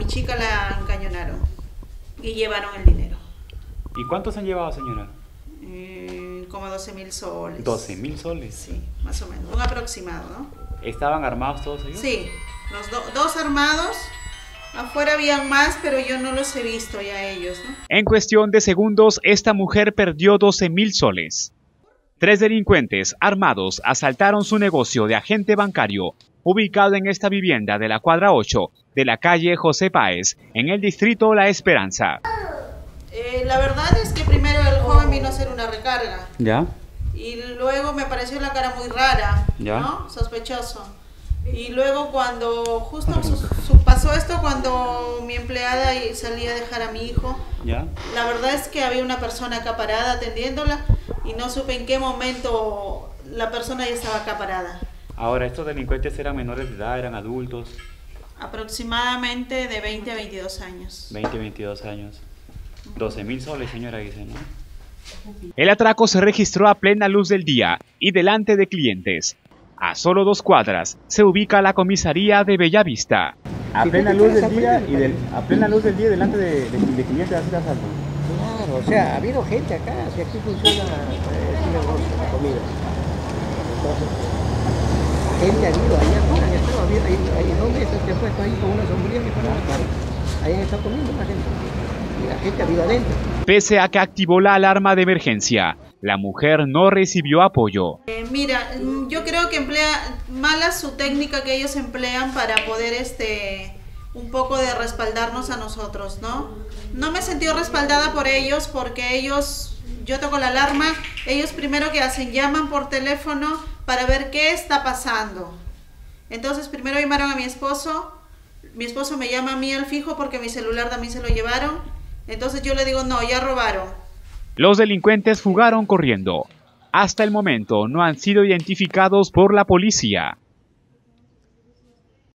mi chica la encañonaron y llevaron el dinero. ¿Y cuántos han llevado, señora? Como 12.000 soles. 12.000 soles. Sí, más o menos, un aproximado, ¿no? ¿Estaban armados todos ellos? Sí, los dos armados. Afuera habían más, pero yo no los he visto ya ellos, ¿no? En cuestión de segundos, esta mujer perdió 12.000 soles. 3 delincuentes armados asaltaron su negocio de agente bancario, ubicado en esta vivienda de la cuadra 8 de la calle José Páez, en el distrito La Esperanza. La verdad es que primero el joven vino a hacer una recarga. ¿Ya? Y luego me pareció la cara muy rara, ¿Ya? ¿no? Sospechoso. Y luego cuando justo pasó esto, cuando mi empleada salía a dejar a mi hijo, ¿Ya? La verdad es que había una persona acá parada atendiéndola y no supe en qué momento la persona ya estaba acá parada. Ahora, ¿estos delincuentes eran menores de edad, eran adultos? Aproximadamente de 20 a 22 años. 20, 22 años. 12.000 soles, señora, dice, ¿no? El atraco se registró a plena luz del día y delante de clientes. A solo 2 cuadras se ubica la comisaría de Bellavista. A plena luz del día delante de clientes hace el asalto. Claro, o sea, ha habido gente acá, si aquí funciona el negocio, la comida. Entonces, gente ha habido allá afuera, ya estaba, ahí 2 mesas que ha puesto ahí con una sombrilla que para la cara. Ahí está comiendo la gente. Y la gente ha habido adentro. Pese a que activó la alarma de emergencia, la mujer no recibió apoyo. Mira, yo creo que emplea mala su técnica que ellos emplean para poder un poco de respaldarnos a nosotros, ¿no? No me he sentido respaldada por ellos porque yo toco la alarma, ellos primero que hacen, llaman por teléfono para ver qué está pasando. Entonces primero llamaron a mi esposo me llama a mí al fijo porque mi celular también se lo llevaron, entonces yo le digo no, ya robaron. Los delincuentes fugaron corriendo. Hasta el momento no han sido identificados por la policía.